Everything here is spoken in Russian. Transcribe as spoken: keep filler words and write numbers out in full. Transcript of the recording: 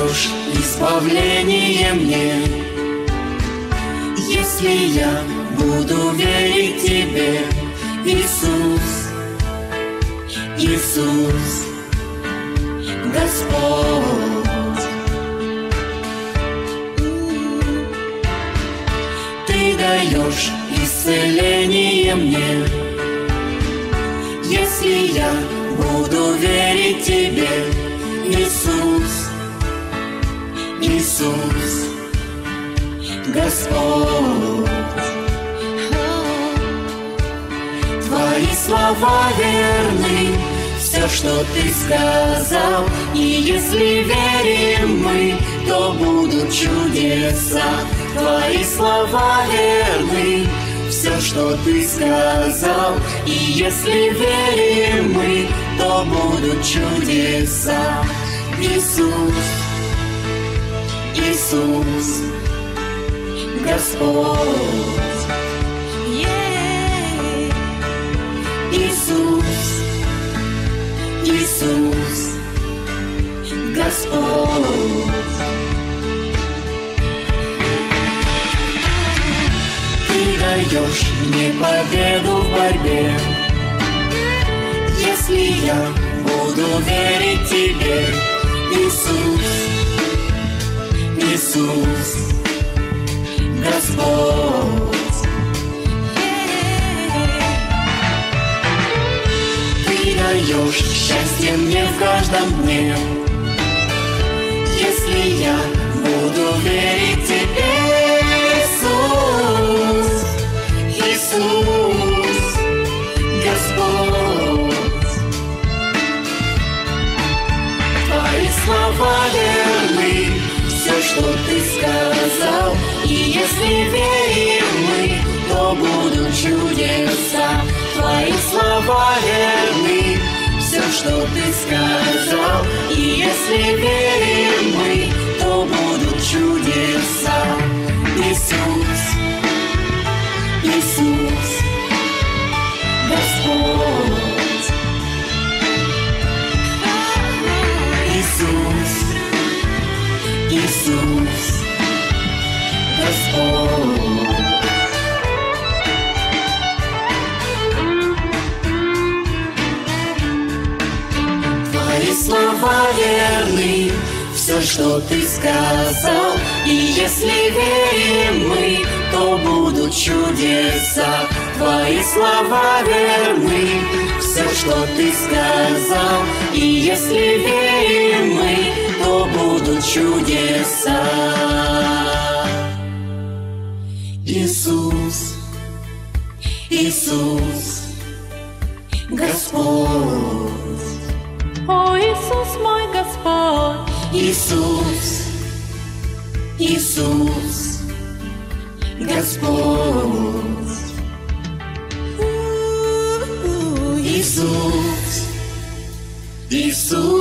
даешь избавление мне. Если я буду верить Тебе, Иисус, Иисус, Господь. Ты даешь исцеление мне. Если я буду верить Тебе, Иисус, Иисус, Господь. Твои слова верны, все, что Ты сказал, и если верим мы, то будут чудеса. Твои слова верны, все, что Ты сказал, и если верим мы, то будут чудеса. Иисус, Иисус, Господь. Иисус, Иисус, Господь. Ты даешь мне победу в борьбе. Если я буду верить Тебе, Иисус, Иисус, Господь. Ты даешь счастье мне в каждом дне. Если я буду верить Тебе, Иисус, Иисус, Господь. Твои слова верны, все, что Ты сказал, и если верим мы, то будут чудеса. Твои слова верны, все, что Ты сказал, и если верим мы, то будут чудеса. Иисус, Иисус, Господь. Иисус, Иисус, Господь. Твои слова верны, все, что Ты сказал, и если верим мы, то будут чудеса. Твои слова верны, все, что Ты сказал, и если верим мы, то будут чудеса. Иисус, Иисус, Господь. О, Иисус мой Господь, Иисус, Иисус, Господь. Иисус, Иисус.